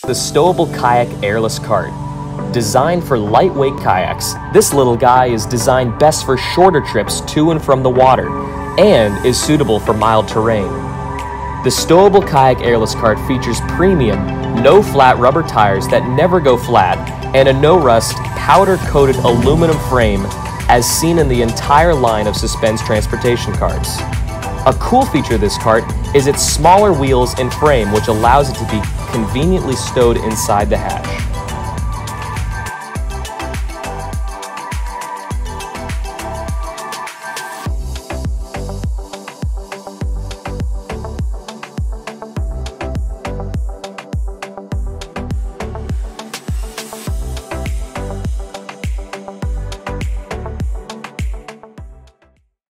The stowable kayak airless cart. Designed for lightweight kayaks, this little guy is designed best for shorter trips to and from the water and is suitable for mild terrain. The stowable kayak airless cart features premium, no-flat rubber tires that never go flat and a no-rust, powder-coated aluminum frame as seen in the entire line of Suspenz transportation carts. A cool feature of this cart is its smaller wheels and frame, which allows it to be conveniently stowed inside the hatch.